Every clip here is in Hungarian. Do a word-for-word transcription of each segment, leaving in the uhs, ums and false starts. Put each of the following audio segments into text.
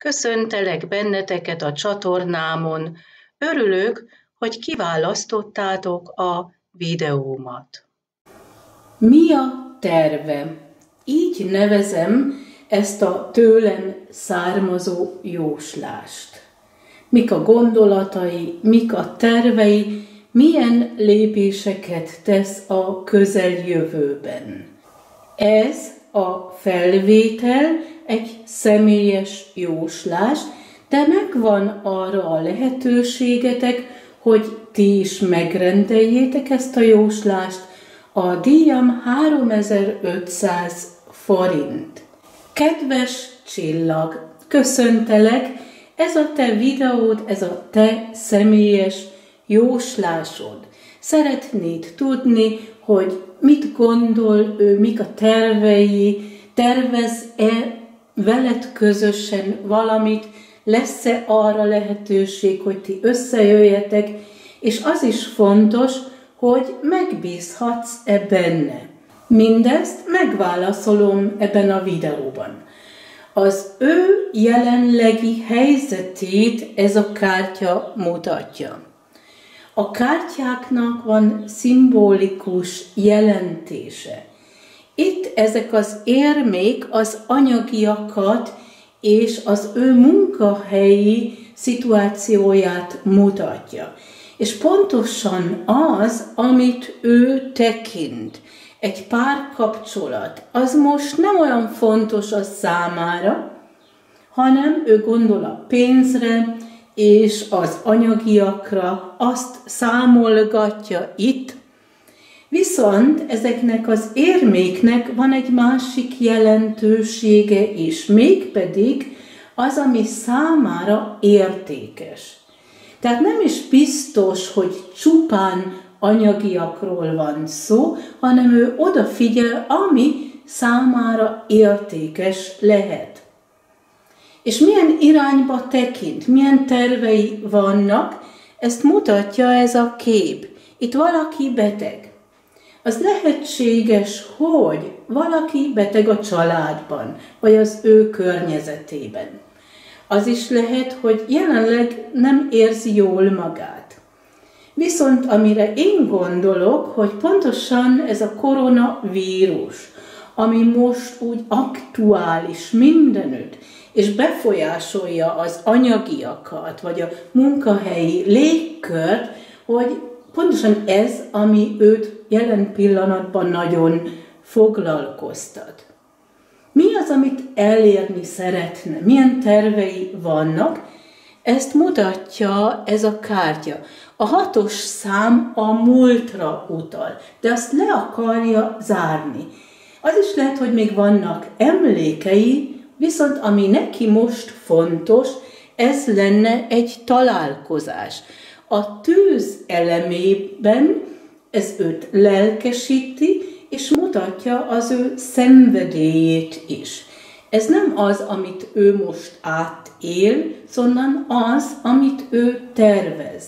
Köszöntelek benneteket a csatornámon. Örülök, hogy kiválasztottátok a videómat. Mi a terve? Így nevezem ezt a tőlem származó jóslást. Mik a gondolatai, mik a tervei, milyen lépéseket tesz a közeljövőben. Ez a felvétel egy személyes jóslás, de megvan arra a lehetőségetek, hogy ti is megrendeljétek ezt a jóslást. A díjam háromezer-ötszáz forint. Kedves csillag, köszöntelek, ez a te videód, ez a te személyes jóslásod. Szeretnéd tudni, hogy mit gondol ő, mik a tervei, tervez-e veled közösen valamit, lesz-e arra lehetőség, hogy ti összejöjjetek, és az is fontos, hogy megbízhatsz-e benne. Mindezt megválaszolom ebben a videóban. Az ő jelenlegi helyzetét ez a kártya mutatja. A kártyáknak van szimbolikus jelentése. Itt ezek az érmék az anyagiakat és az ő munkahelyi szituációját mutatja. És pontosan az, amit ő tekint, egy párkapcsolat, az most nem olyan fontos a számára, hanem ő gondol a pénzre és az anyagiakra, azt számolgatja itt. Viszont ezeknek az érméknek van egy másik jelentősége is, mégpedig az, ami számára értékes. Tehát nem is biztos, hogy csupán anyagiakról van szó, hanem ő odafigyel, ami számára értékes lehet. És milyen irányba tekint, milyen tervei vannak, ezt mutatja ez a kép. Itt valaki beteg. Az lehetséges, hogy valaki beteg a családban, vagy az ő környezetében. Az is lehet, hogy jelenleg nem érzi jól magát. Viszont amire én gondolok, hogy pontosan ez a koronavírus, ami most úgy aktuális mindenütt, és befolyásolja az anyagiakat, vagy a munkahelyi légkört, hogy pontosan ez, ami őt jelen pillanatban nagyon foglalkoztat. Mi az, amit elérni szeretne? Milyen tervei vannak? Ezt mutatja ez a kártya. A hatos szám a múltra utal, de azt le akarja zárni. Az is lehet, hogy még vannak emlékei, viszont ami neki most fontos, ez lenne egy találkozás. A tűz elemében ez őt lelkesíti, és mutatja az ő szenvedélyét is. Ez nem az, amit ő most átél, hanem az, amit ő tervez.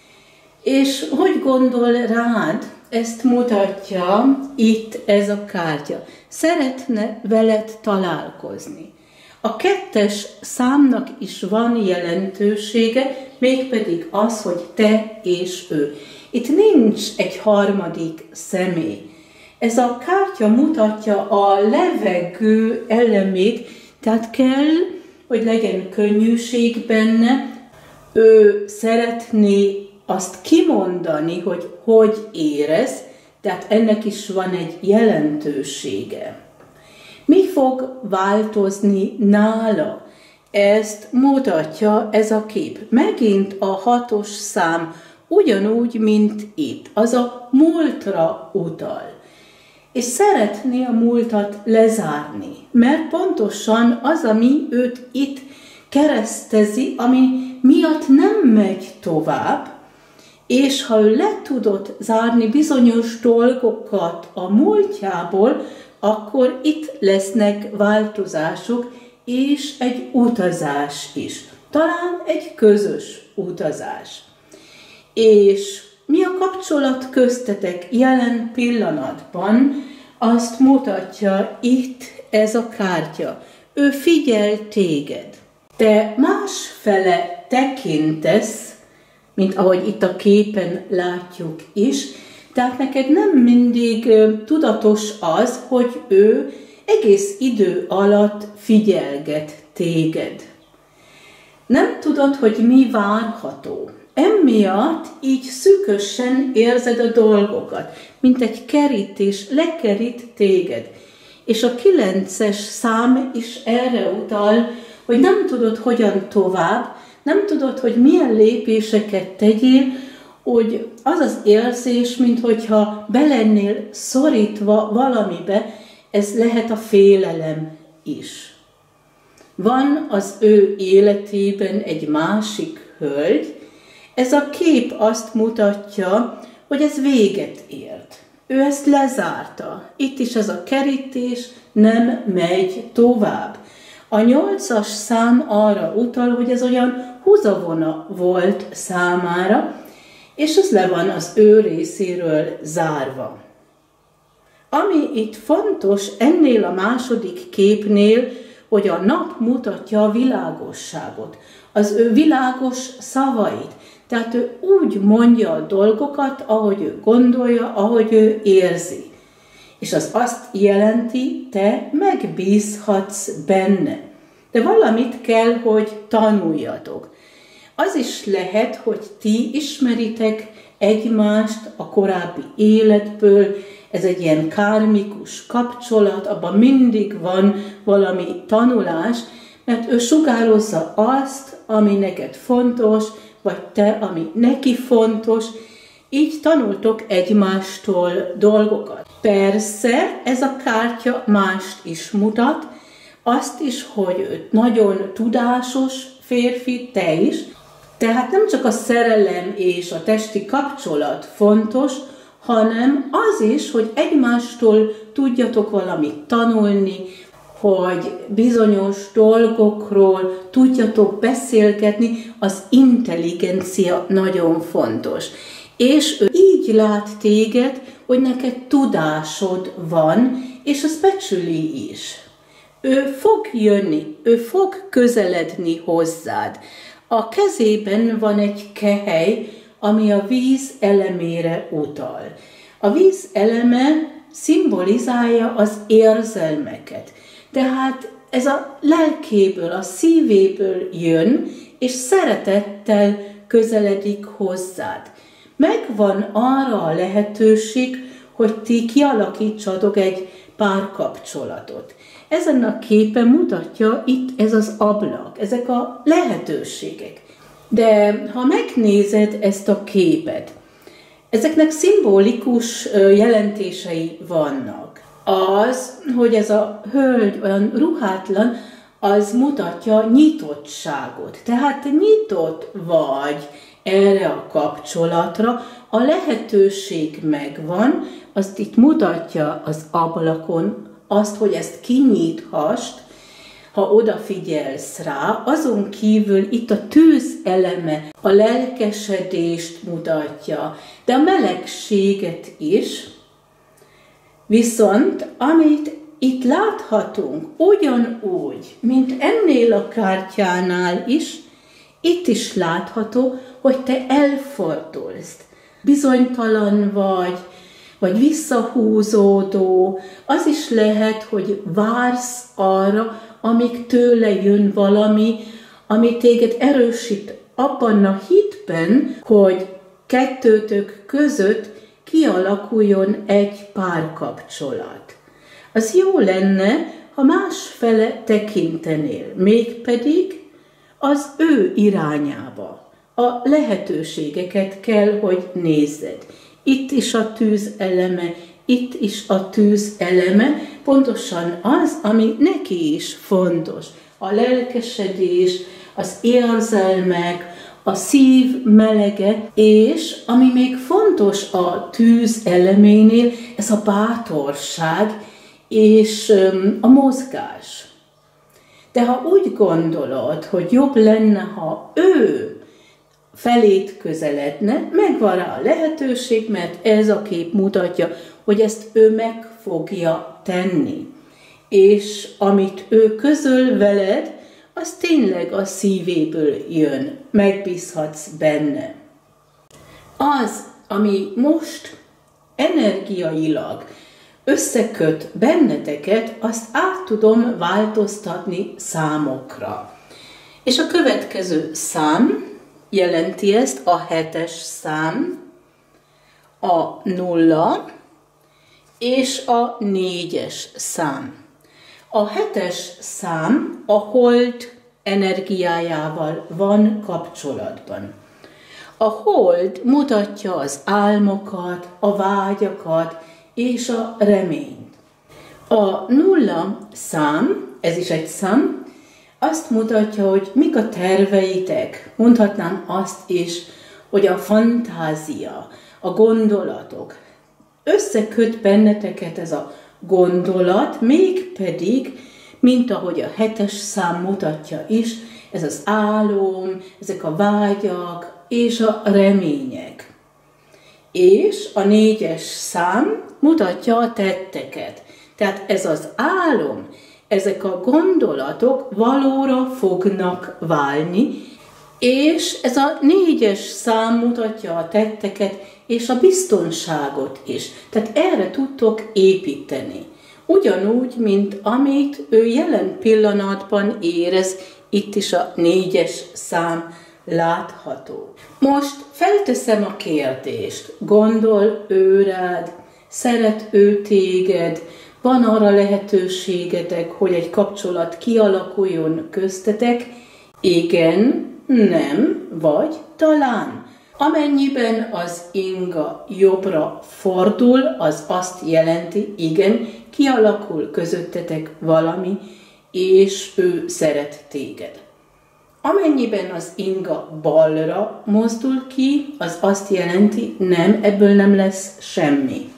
És hogy gondol rád, ezt mutatja itt ez a kártya. Szeretne veled találkozni. A kettes számnak is van jelentősége, mégpedig az, hogy te és ő. Itt nincs egy harmadik személy. Ez a kártya mutatja a levegő elemét, tehát kell, hogy legyen könnyűség benne. Ő szeretné azt kimondani, hogy hogy érez, tehát ennek is van egy jelentősége. Mi fog változni nála? Ezt mutatja ez a kép. Megint a hatos szám ugyanúgy, mint itt. Az a múltra utal. És szeretné a múltat lezárni, mert pontosan az, ami őt itt keresztezi, ami miatt nem megy tovább, és ha ő le tudott zárni bizonyos dolgokat a múltjából, akkor itt lesznek változások, és egy utazás is. Talán egy közös utazás. És mi a kapcsolat köztetek jelen pillanatban, azt mutatja itt ez a kártya. Ő figyel téged. te másfele tekintesz, mint ahogy itt a képen látjuk is, tehát neked nem mindig uh, tudatos az, hogy ő egész idő alatt figyelget téged. Nem tudod, hogy mi várható. Emiatt így szűkösen érzed a dolgokat, mint egy kerítés lekerít téged. És a kilences szám is erre utal, hogy nem tudod, hogyan tovább, nem tudod, hogy milyen lépéseket tegyél, hogy az az érzés, minthogyha be lennél szorítva valamibe, ez lehet a félelem is. Van az ő életében egy másik hölgy, ez a kép azt mutatja, hogy ez véget ért. Ő ezt lezárta. Itt is ez a kerítés nem megy tovább. A nyolcas szám arra utal, hogy ez olyan húzavona volt számára, és ez le van az ő részéről zárva. Ami itt fontos ennél a második képnél, hogy a nap mutatja a világosságot, az ő világos szavait. Tehát ő úgy mondja a dolgokat, ahogy ő gondolja, ahogy ő érzi. És az azt jelenti, te megbízhatsz benne. De valamit kell, hogy tanuljatok. Az is lehet, hogy ti ismeritek egymást a korábbi életből, ez egy ilyen kármikus kapcsolat, abban mindig van valami tanulás, mert ő sugározza azt, ami neked fontos, vagy te, ami neki fontos, így tanultok egymástól dolgokat. Persze, ez a kártya mást is mutat, azt is, hogy ő nagyon tudásos férfi, te is, tehát nem csak a szerelem és a testi kapcsolat fontos, hanem az is, hogy egymástól tudjatok valamit tanulni, hogy bizonyos dolgokról tudjatok beszélgetni, az intelligencia nagyon fontos. És ő így lát téged, hogy neked tudásod van, és az becsüli is. Ő fog jönni, ő fog közeledni hozzád. A kezében van egy kehely, ami a víz elemére utal. A víz eleme szimbolizálja az érzelmeket. Tehát ez a lelkéből, a szívéből jön, és szeretettel közeledik hozzád. Megvan arra a lehetőség, hogy ti kialakítsatok egy párkapcsolatot. Ezen a képen mutatja itt ez az ablak, ezek a lehetőségek. De ha megnézed ezt a képet, ezeknek szimbolikus jelentései vannak. Az, hogy ez a hölgy olyan ruhátlan, az mutatja nyitottságot. Tehát nyitott vagy erre a kapcsolatra, a lehetőség megvan, azt itt mutatja az ablakon, azt, hogy ezt kinyithast, ha odafigyelsz rá, azon kívül itt a tűz eleme a lelkesedést mutatja, de a melegséget is. Viszont, amit itt láthatunk, ugyanúgy, mint ennél a kártyánál is, itt is látható, hogy te elfordulsz, bizonytalan vagy, vagy visszahúzódó, az is lehet, hogy vársz arra, amíg tőle jön valami, ami téged erősít abban a hitben, hogy kettőtök között kialakuljon egy párkapcsolat. Az jó lenne, ha másfele tekintenél, mégpedig az ő irányába. A lehetőségeket kell, hogy nézzed. Itt is a tűz eleme, itt is a tűz eleme, pontosan az, ami neki is fontos. A lelkesedés, az érzelmek, a szív melege, és ami még fontos a tűz eleménél, ez a bátorság és a mozgás. De ha úgy gondolod, hogy jobb lenne, ha ő felét közeledne, megvan rá a lehetőség, mert ez a kép mutatja, hogy ezt ő meg fogja tenni. És amit ő közöl veled, az tényleg a szívéből jön, megbízhatsz benne. Az, ami most energiailag összeköt benneteket, azt át tudom változtatni számokra. És a következő szám jelenti ezt, a hetes szám, a nulla és a négyes szám. A hetes szám a hold energiájával van kapcsolatban. A hold mutatja az álmokat, a vágyakat és a reményt. A nulla szám, ez is egy szám, azt mutatja, hogy mik a terveitek. Mondhatnám azt is, hogy a fantázia, a gondolatok. Összeköt benneteket ez a gondolat, mégpedig, mint ahogy a hetes szám mutatja is, ez az álom, ezek a vágyak és a remények. És a négyes szám mutatja a tetteket. Tehát ez az álom, ezek a gondolatok valóra fognak válni, és ez a négyes szám mutatja a tetteket és a biztonságot is. Tehát erre tudtok építeni. Ugyanúgy, mint amit ő jelen pillanatban érez, itt is a négyes szám látható. Most felteszem a kérdést. Gondol ő rád, szeret ő téged, van arra lehetőségetek, hogy egy kapcsolat kialakuljon köztetek? Igen, nem, vagy talán. Amennyiben az inga jobbra fordul, az azt jelenti, igen, kialakul közöttetek valami, és ő szeret téged. Amennyiben az inga balra mozdul ki, az azt jelenti, nem, ebből nem lesz semmi.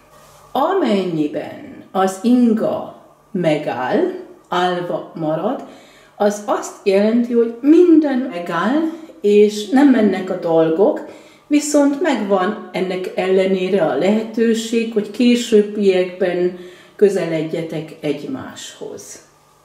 Amennyiben az inga megáll, állva marad, az azt jelenti, hogy minden megáll, és nem mennek a dolgok, viszont megvan ennek ellenére a lehetőség, hogy későbbiekben közeledjetek egymáshoz.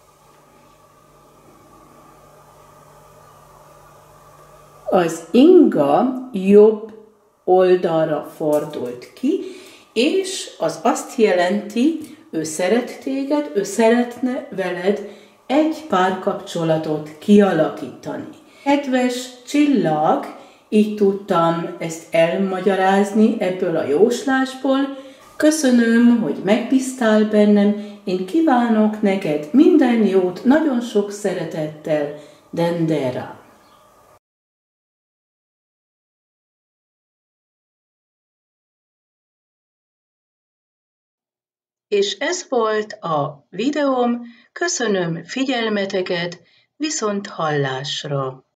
Az inga jobb oldalra fordult ki, és az azt jelenti, ő szeret téged, ő szeretne veled egy párkapcsolatot kialakítani. Kedves csillag, így tudtam ezt elmagyarázni ebből a jóslásból. Köszönöm, hogy megbíztál bennem, én kívánok neked minden jót, nagyon sok szeretettel, Dendera. És ez volt a videóm, köszönöm figyelmeteket, viszont hallásra!